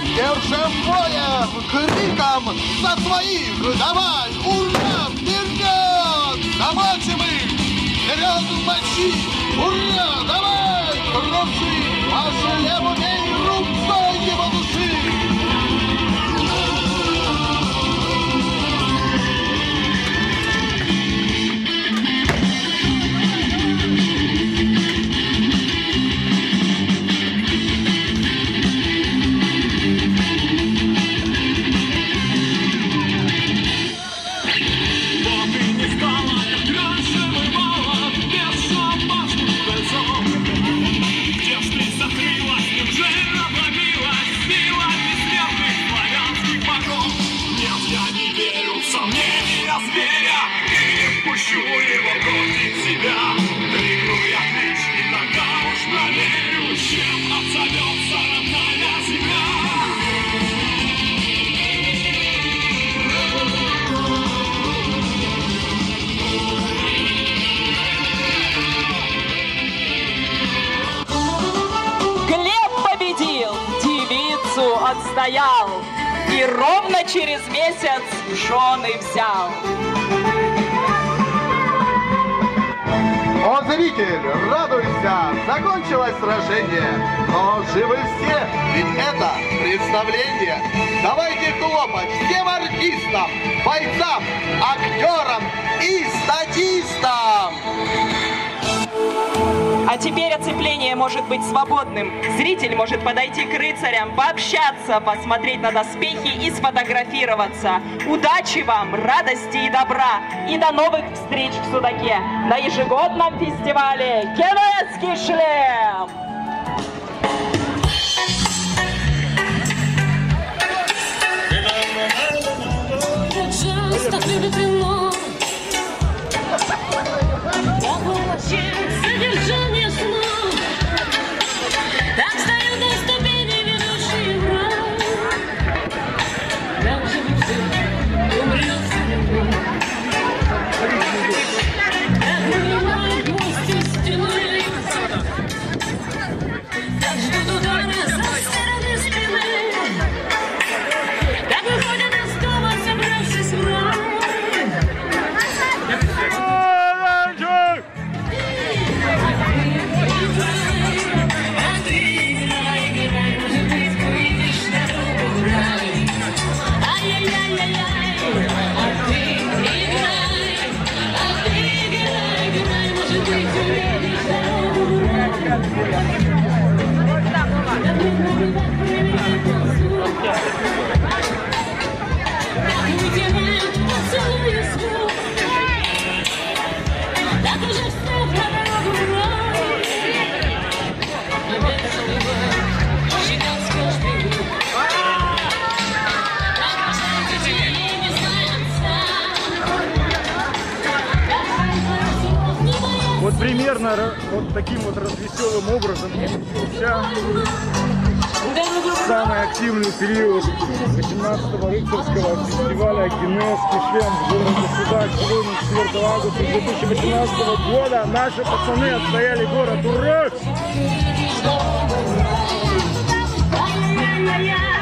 Держим боем, криком за своих! Давай, ура, вперед! Замочим их! Вперед, мочи! Ура, давай, круши! Вашу левую руку его души! Отстоял и ровно через месяц в жены взял. О, зритель, радуйся, закончилось сражение, но живы все, ведь это представление. Давайте хлопать всем артистам, бойцам, актерам и статистам. А теперь оцепление может быть свободным. Зритель может подойти к рыцарям, пообщаться, посмотреть на доспехи и сфотографироваться. Удачи вам, радости и добра. И до новых встреч в Судаке на ежегодном фестивале «Генуэзский шлем». Содержание сна. Так стою до ступени, ведущие в рай. Как же все умрет снегу. Так вынимают гости стены. Так ждут удара со стороны спины. Так выходят из дома, собравшись в рай. Вот примерно вот таким вот развеселым образом начался самый активный период 18-го рыцарского фестиваля «Генуэзский шлем» в городе Судак. Сегодня 4 августа 2018 года наши пацаны отстояли город. Ура!